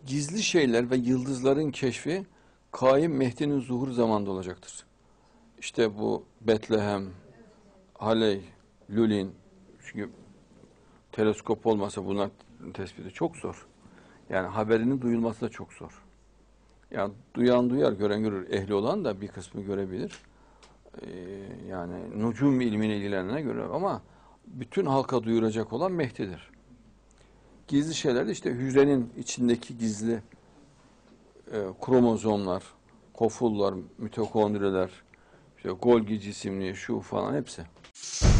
gizli şeyler ve yıldızların keşfi Kaim Mehdi'nin zuhur zamanında olacaktır. İşte bu Betlehem, Haley, Lulin, çünkü teleskop olmasa bunlar tespiti çok zor. Yani haberinin duyulması da çok zor. Yani duyan duyar, gören görür. Ehli olan da bir kısmı görebilir. Yani nucum ilmine ilgilenene göre, ama bütün halka duyuracak olan Mehdi'dir. Gizli şeyler de işte hücrenin içindeki gizli kromozomlar, kofullar, mitokondriler, işte Golgi cisimliği, şu falan hepsi.